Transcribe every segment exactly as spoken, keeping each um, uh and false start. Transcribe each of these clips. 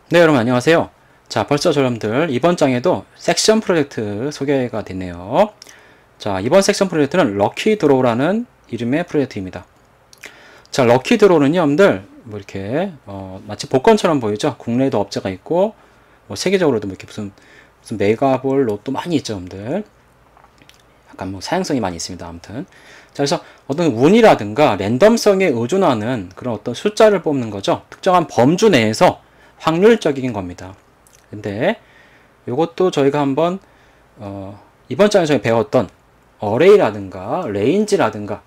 네, 여러분 안녕하세요. 자, 벌써 여러분들 이번 장에도 섹션 프로젝트 소개가 됐네요. 자, 이번 섹션 프로젝트는 럭키 드로우라는 이름의 프로젝트입니다. 자, 럭키 드로우는요, 여러분들 뭐 이렇게 어, 마치 복권처럼 보이죠? 국내에도 업체가 있고 뭐 세계적으로도 뭐 이렇게 무슨 무슨 메가볼 로또 많이 있죠, 여러분들. 약간 뭐 사용성이 많이 있습니다. 아무튼. 자, 그래서 어떤 운이라든가 랜덤성에 의존하는 그런 어떤 숫자를 뽑는 거죠. 특정한 범주 내에서 확률적인 겁니다. 근데 이것도 저희가 한번 어, 이번 장에서 저희 배웠던 어레이라든가 레인지라든가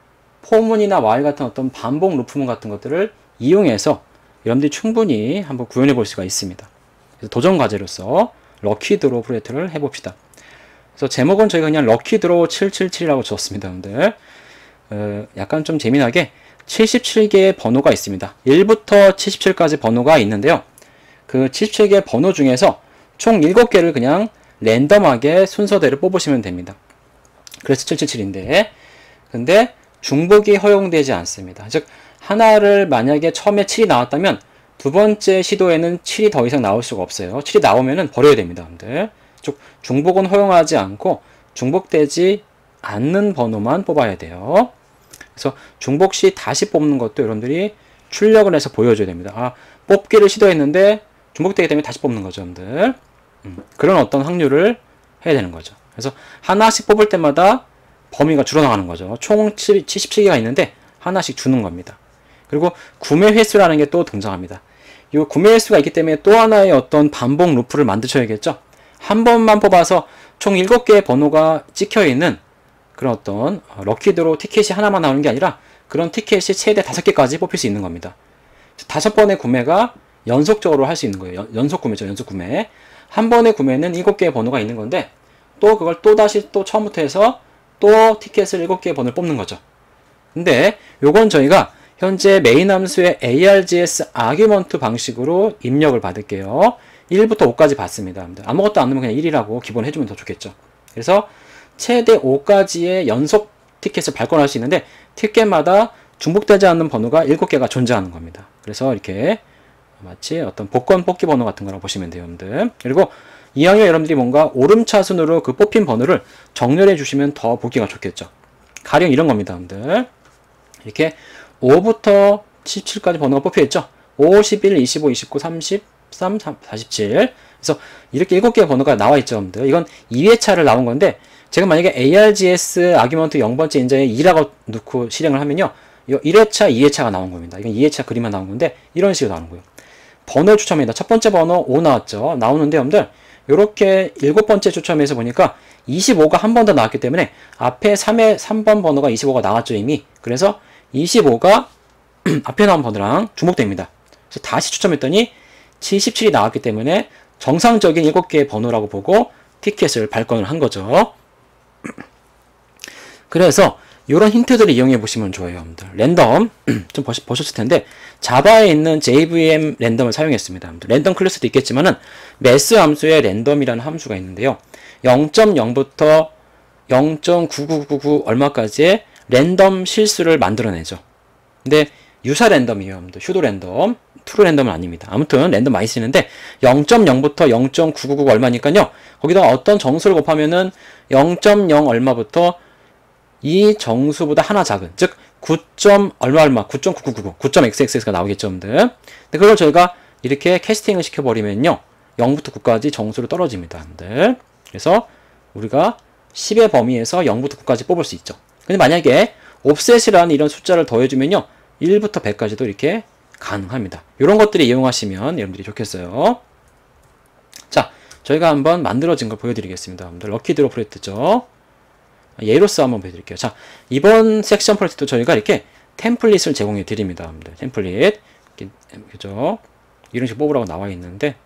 포문이나 while 같은 어떤 반복 루프문 같은 것들을 이용해서 여러분들이 충분히 한번 구현해 볼 수가 있습니다. 그래서 도전 과제로서 럭키 드로우 프로젝트를 해봅시다. 그래서 제목은 저희가 그냥 럭키 드로우 칠칠칠이라고 줬습니다. 여러분들 어, 약간 좀 재미나게 칠십칠 개의 번호가 있습니다. 일부터 칠십칠까지 번호가 있는데요. 그 칠십칠 개의 번호 중에서 총 일곱 개를 그냥 랜덤하게 순서대로 뽑으시면 됩니다. 그래서 칠칠칠인데 근데 중복이 허용되지 않습니다. 즉 하나를 만약에 처음에 칠이 나왔다면 두 번째 시도에는 칠이 더 이상 나올 수가 없어요. 칠이 나오면은 버려야 됩니다. 여러분들. 즉 중복은 허용하지 않고 중복되지 않는 번호만 뽑아야 돼요. 그래서 중복 시 다시 뽑는 것도 여러분들이 출력을 해서 보여줘야 됩니다. 아, 뽑기를 시도했는데 중복되기 때문에 다시 뽑는 거죠, 여러분들. 음, 그런 어떤 확률을 해야 되는 거죠. 그래서 하나씩 뽑을 때마다 범위가 줄어나가는 거죠. 총 칠십칠 개가 있는데 하나씩 주는 겁니다. 그리고 구매 횟수라는 게 또 등장합니다. 이 구매 횟수가 있기 때문에 또 하나의 어떤 반복 루프를 만드셔야겠죠. 한 번만 뽑아서 총 일곱 개의 번호가 찍혀있는 그런 어떤 럭키 드로우 티켓이 하나만 나오는 게 아니라 그런 티켓이 최대 다섯 개까지 뽑힐 수 있는 겁니다. 다섯 번의 구매가 연속적으로 할 수 있는 거예요. 연속 구매죠. 연속 구매. 한 번의 구매는 일곱 개의 번호가 있는 건데 또 그걸 또 다시 또 처음부터 해서 또 티켓을 일곱 개의 번호를 뽑는 거죠. 근데 요건 저희가 현재 메인 함수의 args 아규먼트 방식으로 입력을 받을게요. 일부터 오까지 받습니다. 아무것도 안 넣으면 그냥 일이라고 기본 해주면 더 좋겠죠. 그래서 최대 오까지의 연속 티켓을 발권할 수 있는데 티켓마다 중복되지 않는 번호가 일곱 개가 존재하는 겁니다. 그래서 이렇게 마치 어떤 복권 뽑기 번호 같은 거라고 보시면 돼요, 여러분들. 그리고 이왕에 여러분들이 뭔가 오름차순으로 그 뽑힌 번호를 정렬해 주시면 더 보기가 좋겠죠. 가령 이런 겁니다, 여러분들. 이렇게 오부터 칠십칠까지 번호가 뽑혀 있죠. 오, 십일, 이십오, 이십구, 삼십삼, 사십칠. 그래서 이렇게 일곱 개의 번호가 나와 있죠, 여러분들. 이건 이 회차를 나온 건데 제가 만약에 args 아규먼트 영 번째 인자에 이라고 넣고 실행을 하면요. 일 회차, 이 회차가 나온 겁니다. 이건 이 회차 그림만 나온 건데 이런 식으로 나오는 거예요. 번호 추첨입니다. 첫 번째 번호 오 나왔죠. 나오는데 여러분들 이렇게 일곱 번째 추첨에서 보니까 이십오가 한 번 더 나왔기 때문에 앞에 삼의 삼 번 번호가 이십오가 나왔죠, 이미. 그래서 이십오가 앞에 나온 번호랑 중복됩니다. 그래서 다시 추첨했더니 칠십칠이 나왔기 때문에 정상적인 일곱 개의 번호라고 보고 티켓을 발권을 한 거죠. 그래서 이런 힌트들을 이용해 보시면 좋아요, 여러분들. 랜덤 좀 보셨을 텐데 자바에 있는 제이브이엠 랜덤을 사용했습니다. 여러분들. 랜덤 클래스도 있겠지만은 매스 함수에 랜덤이라는 함수가 있는데요. 영 점 영부터 영 점 구구구구 얼마까지의 랜덤 실수를 만들어내죠. 근데 유사 랜덤이에요, 여러분들. 휴도 랜덤, 트루 랜덤은 아닙니다. 아무튼 랜덤 많이 쓰는데 영 점 영부터 영 점 구구구구 얼마니까요. 거기다가 어떤 정수를 곱하면은 영 점 영 얼마부터 이 정수보다 하나 작은, 즉 구. 얼마 얼마, 구 점 구구구구, 구 점 엑스엑스가 나오겠죠, 여러분들. 근데 그걸 저희가 이렇게 캐스팅을 시켜버리면요, 영부터 구까지 정수로 떨어집니다, 여러분들. 그래서 우리가 십의 범위에서 영부터 구까지 뽑을 수 있죠. 근데 만약에 옵셋이라는 이런 숫자를 더해주면요, 일부터 백까지도 이렇게 가능합니다. 이런 것들을 이용하시면 여러분들이 좋겠어요. 자, 저희가 한번 만들어진 걸 보여드리겠습니다. 여러분들 럭키 드로우 프로젝트죠. 예로서 한번 보여드릴게요. 자, 이번 섹션 프로젝트도 저희가 이렇게 템플릿을 제공해 드립니다. 여러분들. 템플릿. 이렇게, 그죠? 이런 식으로 뽑으라고 나와 있는데,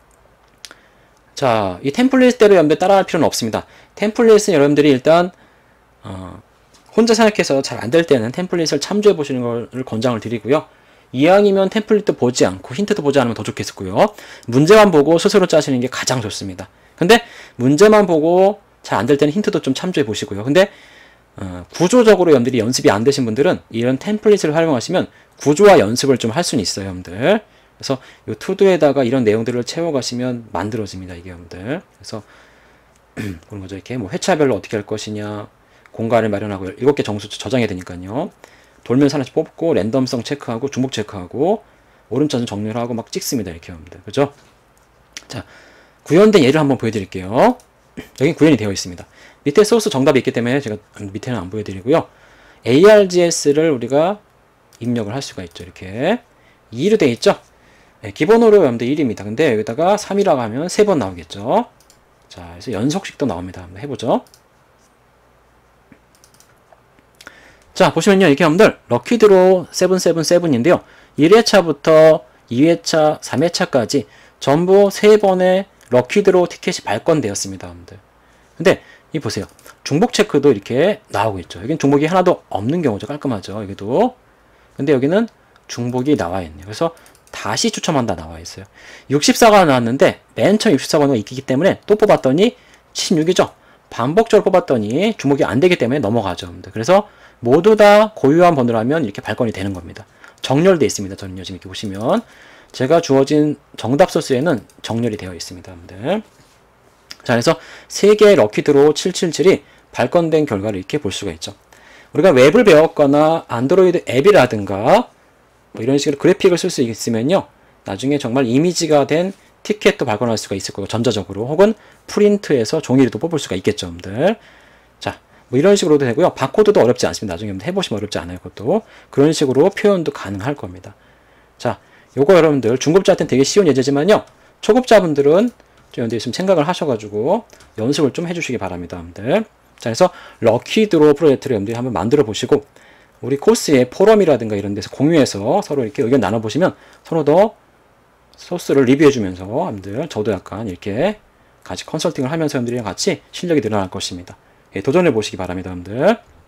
자, 이 템플릿대로 여러분들 따라할 필요는 없습니다. 템플릿은 여러분들이 일단, 어, 혼자 생각해서 잘 안 될 때는 템플릿을 참조해 보시는 걸 권장을 드리고요. 이왕이면 템플릿도 보지 않고 힌트도 보지 않으면 더 좋겠고요. 문제만 보고 스스로 짜시는 게 가장 좋습니다. 근데 문제만 보고 잘 안 될 때는 힌트도 좀 참조해 보시고요. 근데 어, 구조적으로 여러분들이 연습이 안 되신 분들은 이런 템플릿을 활용하시면 구조와 연습을 좀 할 수는 있어요, 여러분들. 그래서 이 투두에다가 이런 내용들을 채워가시면 만들어집니다. 이게 여러분들. 그래서 보는 거죠. 이렇게 뭐 회차별로 어떻게 할 것이냐, 공간을 마련하고 일곱 개 정수 저장해야 되니까요. 돌면서 하나씩 뽑고 랜덤성 체크하고 중복 체크하고 오른쪽은 정리를 하고 막 찍습니다. 이렇게 여러분들. 그죠? 자, 구현된 예를 한번 보여드릴게요. 여기 구현이 되어 있습니다. 밑에 소스 정답이 있기 때문에 제가 밑에는 안 보여드리고요. 에이알지에스를 우리가 입력을 할 수가 있죠. 이렇게 이로 되어 있죠. 네, 기본으로 여러분들 일입니다. 근데 여기다가 삼이라고 하면 세 번 나오겠죠. 자, 그래서 연속식도 나옵니다. 한번 해보죠. 자, 보시면요. 이렇게 여러분들 럭키드로 칠칠칠인데요. 일 회차부터 이 회차, 삼 회차까지 전부 세 번의 럭키드로 티켓이 발권되었습니다. 여러분들. 근데 이 보세요. 중복 체크도 이렇게 나오고 있죠. 여기는 중복이 하나도 없는 경우죠. 깔끔하죠. 여기도. 근데 여기는 중복이 나와 있네요. 그래서 다시 추첨한다 나와 있어요. 육십사가 나왔는데 맨 처음 육십사가 있기 때문에 또 뽑았더니 칠십육이죠. 반복적으로 뽑았더니 중복이 안 되기 때문에 넘어가죠. 여러분들. 그래서 모두 다 고유한 번호라면 이렇게 발권이 되는 겁니다. 정렬되어 있습니다. 저는요. 지금 이렇게 보시면 제가 주어진 정답 소스에는 정렬이 되어 있습니다. 여러분들. 자, 그래서 세 개의 럭키드로 칠칠칠이 발권된 결과를 이렇게 볼 수가 있죠. 우리가 웹을 배웠거나 안드로이드 앱이라든가 뭐 이런 식으로 그래픽을 쓸 수 있으면요. 나중에 정말 이미지가 된 티켓도 발권할 수가 있을 거고 전자적으로 혹은 프린트해서 종이로도 뽑을 수가 있겠죠. 여러분들. 자, 뭐 이런 식으로도 되고요. 바코드도 어렵지 않습니다. 나중에 해보시면 어렵지 않아요. 그것도. 그런 식으로 표현도 가능할 겁니다. 자, 요거 여러분들 중급자한테는 되게 쉬운 예제지만요. 초급자분들은 좀 여러분들 좀 생각을 하셔가지고 연습을 좀 해주시기 바랍니다. 여러분들. 자, 그래서 럭키드로 프로젝트를 여러분들이 한번 만들어 보시고 우리 코스의 포럼이라든가 이런 데서 공유해서 서로 이렇게 의견 나눠보시면 서로 더 소스를 리뷰해주면서 여러분들 저도 약간 이렇게 같이 컨설팅을 하면서 여러분들이랑 같이 실력이 늘어날 것입니다. 예, 도전해 보시기 바랍니다. 여러분들.